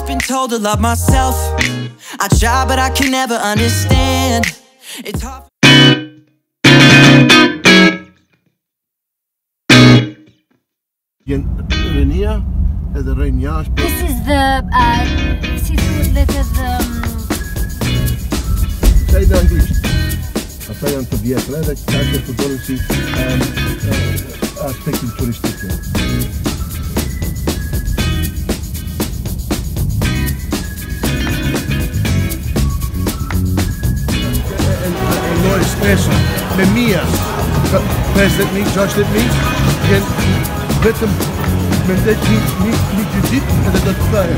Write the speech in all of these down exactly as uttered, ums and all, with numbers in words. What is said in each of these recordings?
always been told to love myself. I try, but I can never understand. It's hard. This is the uh, seafood that is um... Say in English. I say on to Vietnam that that's the policy um uh, aspect in touristic. No espresso, me mia. President me, judge that me. Then let them men dat niet niet niet judith en dat fire.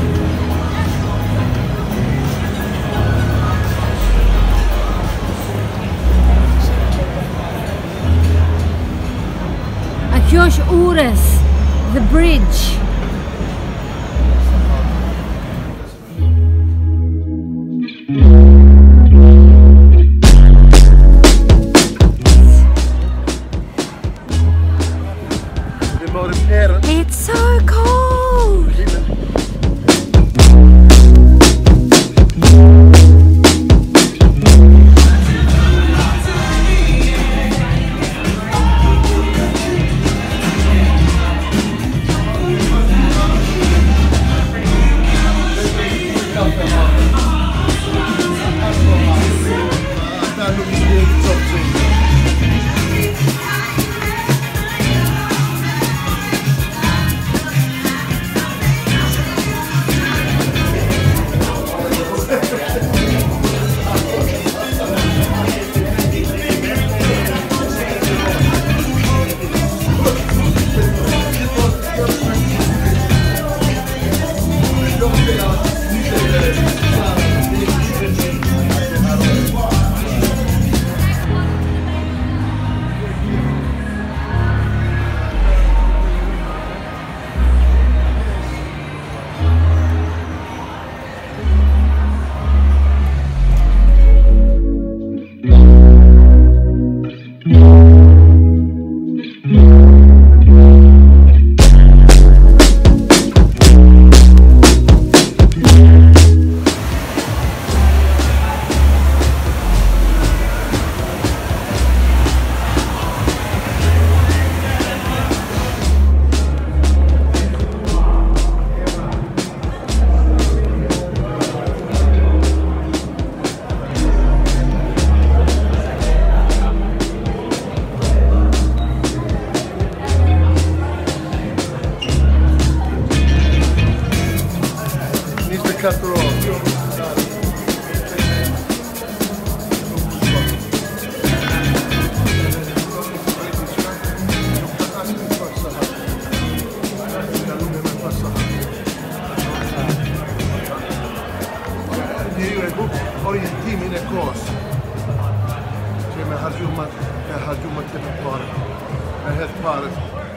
Josh Ures, the bridge. It's so cold. Harjumat, harjumat het paret. Het paret.